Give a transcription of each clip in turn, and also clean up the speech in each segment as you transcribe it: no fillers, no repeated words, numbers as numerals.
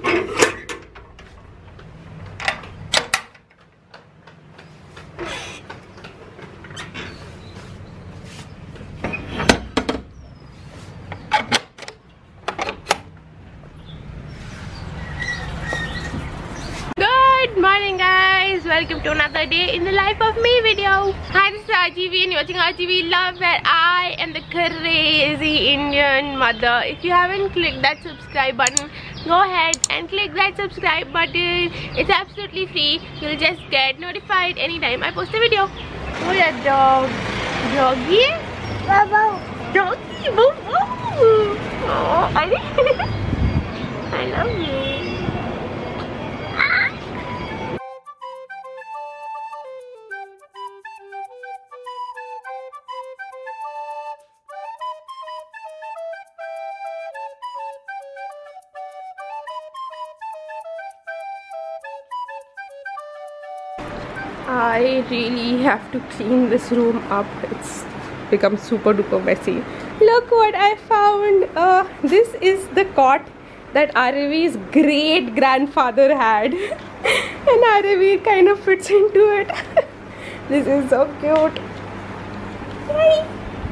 Good morning guys, welcome to another day in the life of me video. Hi, this is RGV and you're watching RGV Love, where I am the crazy Indian mother. If you haven't clicked that subscribe button, go ahead and click that subscribe button. It's absolutely free. You'll just get notified anytime I post a video. Oh yeah, dog. Doggy? Doggy, boo boo. Oh, I love you. I really have to clean this room up. It's become super duper messy. Look what I found. This is the cot that Aravi's great grandfather had. And Aravi kind of fits into it. This is so cute. Hi.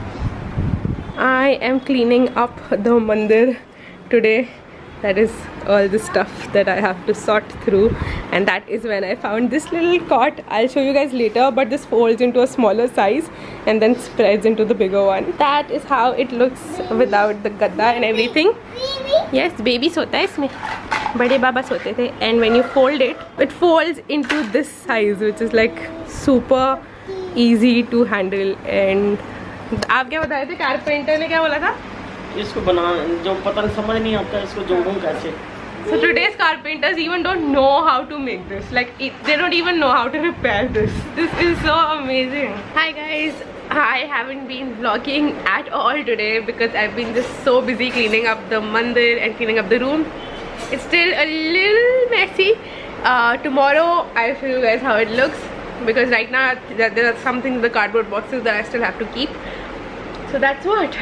I am cleaning up the mandir today. That is all the stuff that I have to sort through, and that is when I found this little cot. I'll show you guys later, but this folds into a smaller size and then spreads into the bigger one. That is how it looks without the gadda and everything. Yes, baby sota hai isme. Bade baba sote the, and when you fold it, it folds into this size, which is like super easy to handle. And आप क्या बताए थे? Carpenter ने क्या बोला था? इसको बना जो पता नहीं समझ नहीं आता इसको जोड़ूं कैसे. So today's carpenters even don't know how to make this. Like they don't even know how to repair this. This is so amazing. Hi guys, I haven't been vlogging at all today because I've been just so busy cleaning up the mandir and cleaning up the room. It's still a little messy. Tomorrow I'll show you guys how it looks, because right now there are some things in the cardboard boxes that I still have to keep. So that's what.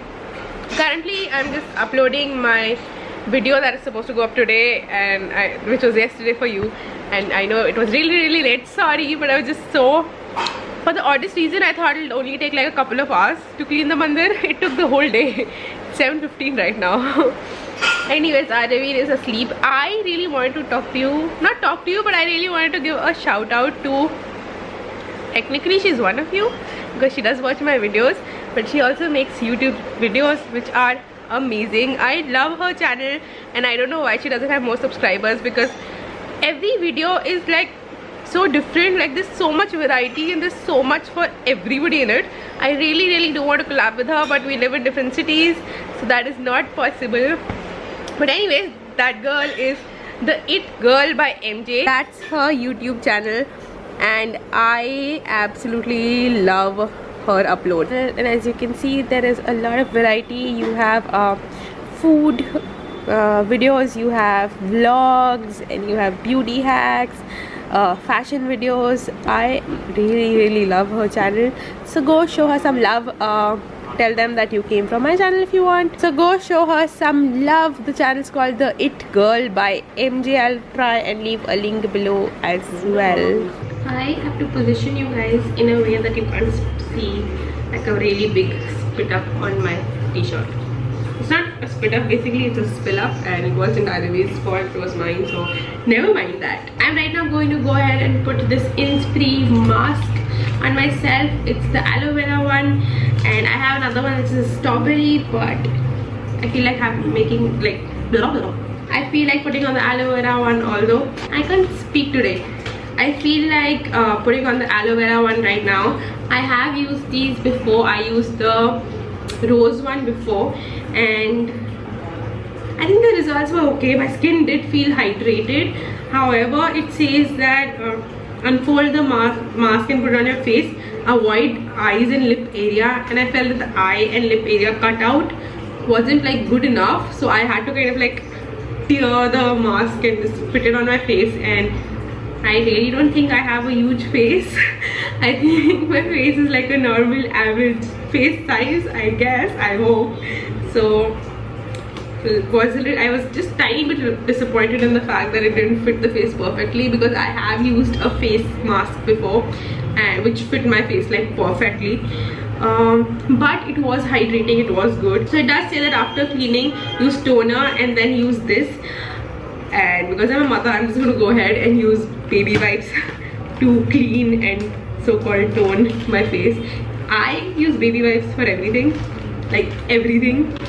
Currently I'm just uploading my video that is supposed to go up today, and which was yesterday for you, and I know it was really late, sorry, but I was just so, for the oddest reason I thought it'll only take like a couple of hours to clean the mandir. It took the whole day. 7:15 right now. Anyways, Aravi is asleep. I really wanted to talk to you, not talk to you, but I really wanted to give a shout out to, technically she's one of you because she does watch my videos, but she also makes YouTube videos which are amazing. I love her channel, and I don't know why she doesn't have more subscribers, because every video is like so different. Like there's so much variety and there's so much for everybody in it. I really do want to collab with her, but we live in different cities, so that is not possible. But anyways, that girl is the It Girl by MJ. That's her YouTube channel, and I absolutely love her upload. And as you can see, there is a lot of variety. You have food videos, you have vlogs, and you have beauty hacks, fashion videos. I really love her channel, so go show her some love. Tell them that you came from my channel if you want. So go show her some love. The channel is called The It Girl by MJ. I'll try and leave a link below as well. I have to position you guys in a way that you can't see like a really big split up on my t-shirt. It's not a split up, basically it's a spill up, and it wasn't Aravi's fault, it was mine, so never mind that. I'm right now going to go ahead and put this Innisfree mask on myself. It's the aloe vera one, and I have another one which is strawberry, but I feel like I'm making like blah blah. I feel like putting on the aloe vera one, although I can't speak today. I feel like putting on the aloe vera one right now. I have used these before. I used the rose one before, and I think the results were okay. My skin did feel hydrated. However, it says that unfold the mask and put it on your face. Avoid eyes and lip area, and I felt that the eye and lip area cut out wasn't like good enough, so I had to kind of like tear the mask and just put it on my face. And I really don't think I have a huge face. I think my face is like a normal average face size, I guess, I hope. So I was just tiny bit disappointed in the fact that it didn't fit the face perfectly, because I have used a face mask before and which fit my face like perfectly. But it was hydrating, it was good. So it does say that after cleaning, use toner and then use this. And because I'm a mother, I'm just going to go ahead and use baby wipes to clean and so-called tone my face. I use baby wipes for everything, like everything.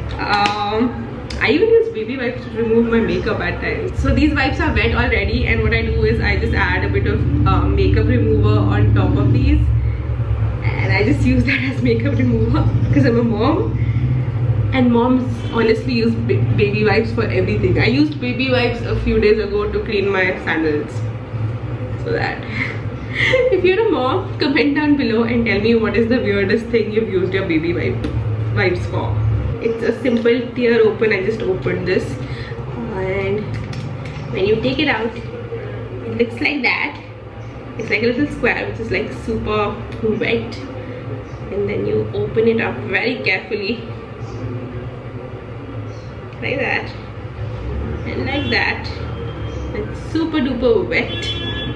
I even use baby wipes to remove my makeup at times. So these wipes are wet already, and what I do is I just add a bit of makeup remover on top of these, and I just use that as makeup remover because I'm a mom, and moms honestly use baby wipes for everything. I used baby wipes a few days ago to clean my sandals. So that if you're a mom, comment down below and tell me what is the weirdest thing you've used your baby wipes for. It's a simple tear open. I just opened this, and when you take it out, it looks like that. It's like a little square which is like super wet, and then you open it up very carefully like that and like that. It's super duper wet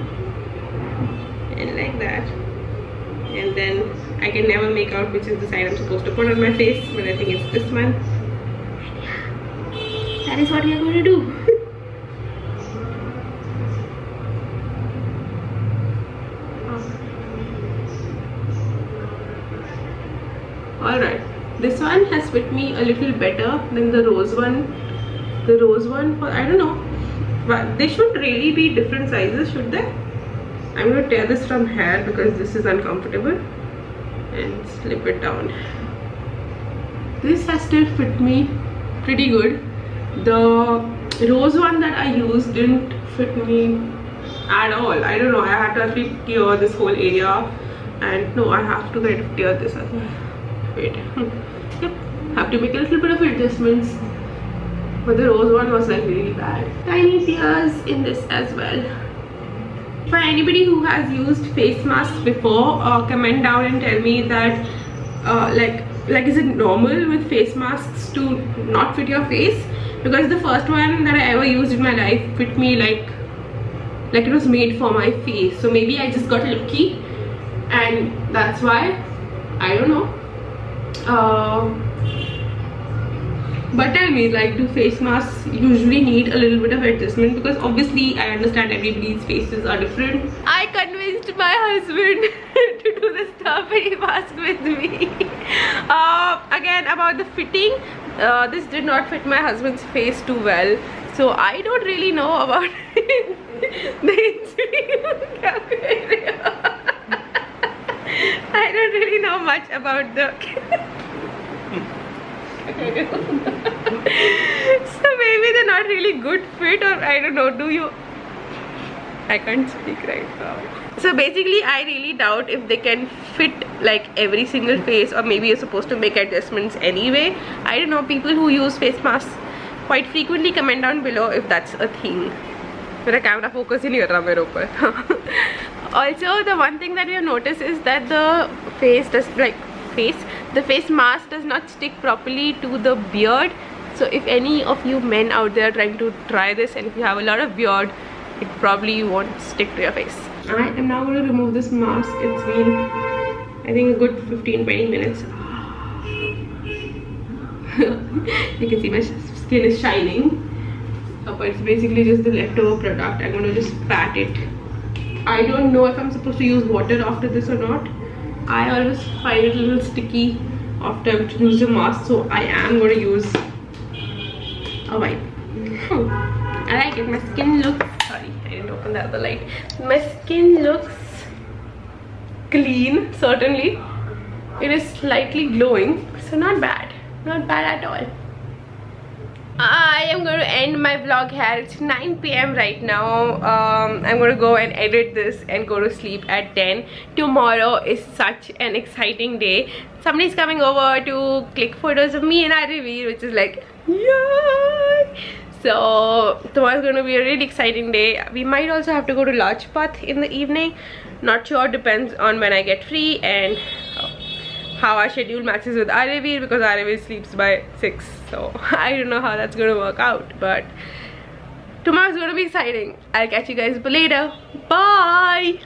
and like that, and then I can never make out which is the side I'm supposed to put on my face, but I think it's this one. And yeah, that is what we are going to do. Alright, this one has fit me a little better than the rose one. The rose one, for I don't know, but they should really be different sizes, should they? I'm going to tear this from here because this is uncomfortable, and slip it down. This has still fit me pretty good. The rose one that I used didn't fit me at all. I don't know, I had to actually tear this whole area, and no, I have to kind of tear this as well. Wait, yep, have to make a little bit of adjustments, but the rose one was like really bad. Tiny tears in this as well. For anybody who has used face masks before, comment down and tell me that like is it normal with face masks to not fit your face? Because the first one that I ever used in my life fit me like it was made for my face. So maybe I just got lucky, and that's why, I don't know. But tell me, like, do face masks usually need a little bit of adjustment? Because obviously I understand everybody's faces are different. I convinced my husband to do the strawberry mask with me. Again, about the fitting, this did not fit my husband's face too well, so I don't really know about the insulin cafeteria. I don't really know much about the so maybe they're not really good fit, or I don't know. Do you? I can't speak right now. So basically I really doubt if they can fit like every single face, or maybe you're supposed to make adjustments anyway. I don't know. People who use face masks quite frequently, comment down below if that's a thing. Mera camera focus hi nahi kar raha mere upar. Also, the one thing that we have noticed is that the face mask does not stick properly to the beard. So if any of you men out there trying to try this, and if you have a lot of beard, it probably won't stick to your face. I am now going to remove this mask. It's been, I think, a good 15-20 minutes. You can see my skin is shining, but it's basically just the leftover product. I'm going to just pat it. I don't know if I'm supposed to use water after this or not. I always find it a little sticky after I've used a mask, so I am going to use a wipe. I like it. My skin looks, sorry, I didn't open the other light. My skin looks clean, certainly. It is slightly glowing, so not bad. Not bad at all. I am going to end my vlog here. It's 9 PM right now. I'm going to go and edit this and go to sleep at 10. Tomorrow is such an exciting day. Somebody's coming over to click photos of me and Arivir, which is like, yay! So tomorrow's going to be a really exciting day. We might also have to go to Lajpath in the evening. Not sure, depends on when I get free and how our schedule matches with Aaryaveer, because Aaryaveer sleeps by 6. So I don't know how that's gonna work out, but tomorrow's gonna be exciting. I'll catch you guys later. Bye.